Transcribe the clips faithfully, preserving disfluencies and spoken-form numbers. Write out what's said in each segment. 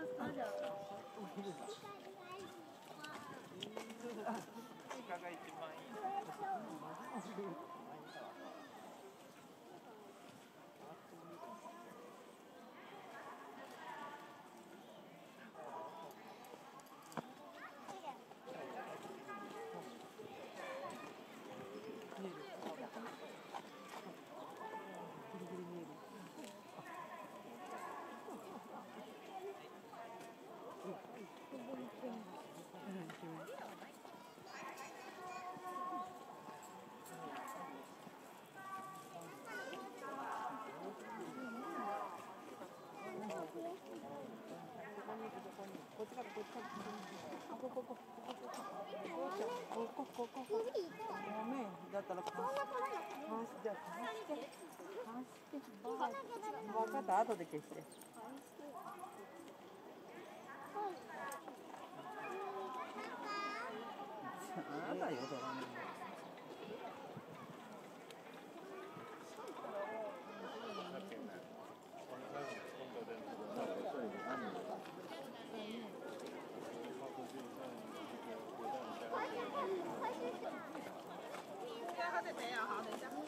ますかじゃあ。 鹿が一番いい。こっちからこっちから。あ、ここここここここここここ。ごめん。だったら貸してじゃあ貸して貸して。分かった後で消して。あなたよそらね。 他在培养，好，等一下。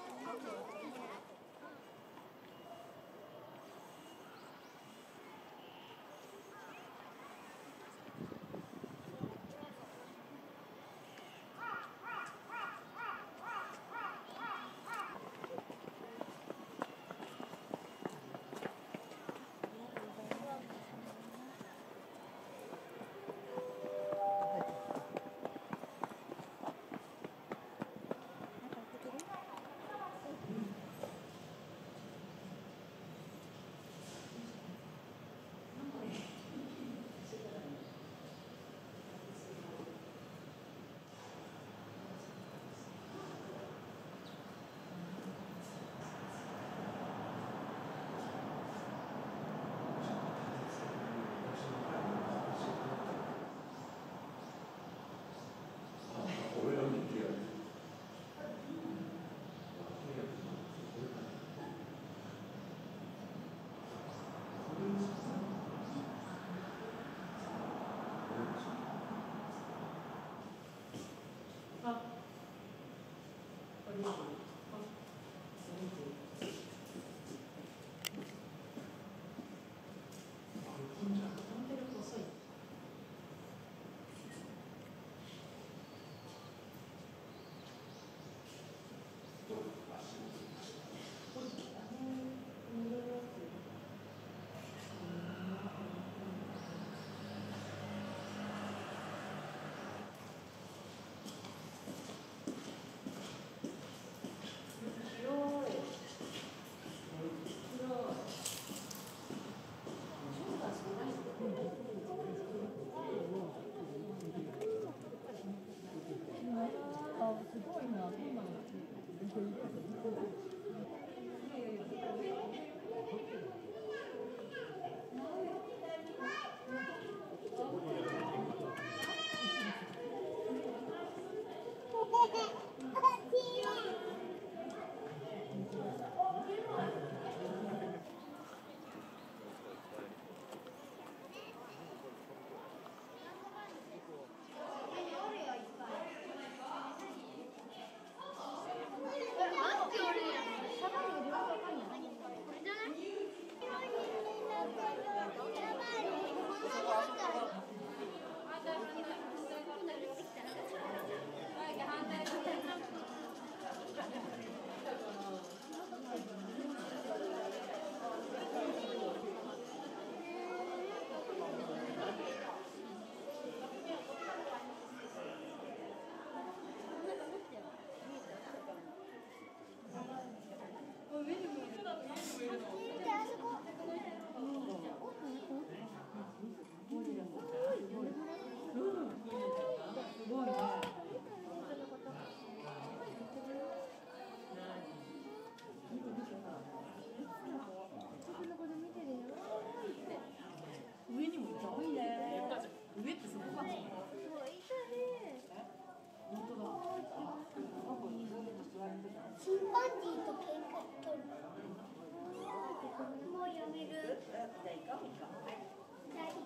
チンパンジーと喧嘩取る。もうやめる。じゃあ行こう。はい。じゃあ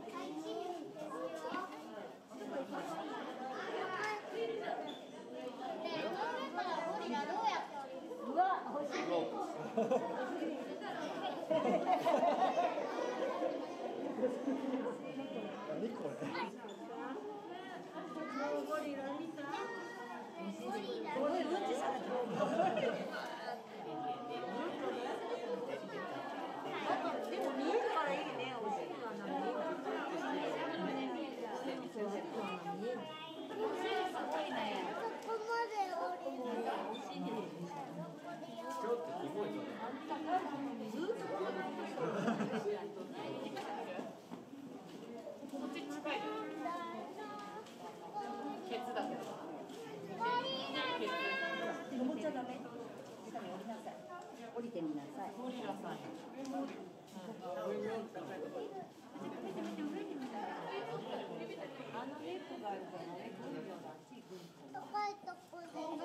さんや。あの猫があるからね、来るようだ。あっち行くんだ。 高いとこ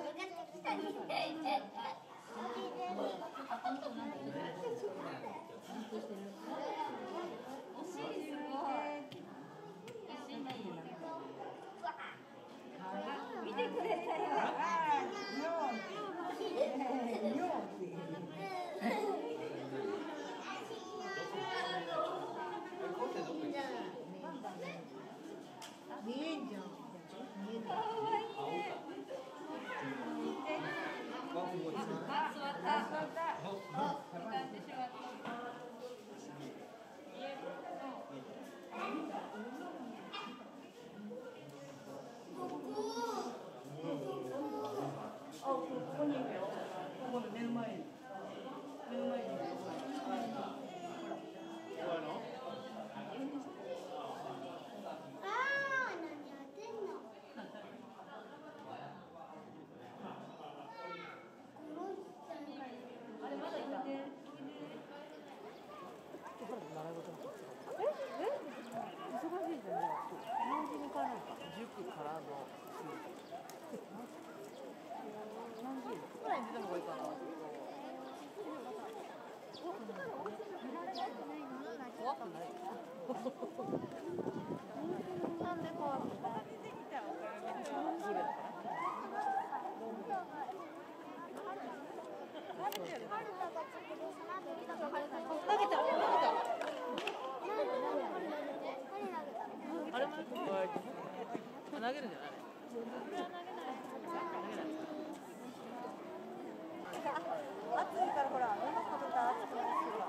見てくれたよ。 見えんじゃん。 かわいいね。あ、座った。座った。時間でしまった。 あ、ここにいるよ。ここの目の前に。目の前に。 なんで怖くない？ あれも投げるんじゃない？これは投げない。暑いからほら、今食べたら暑くなるから。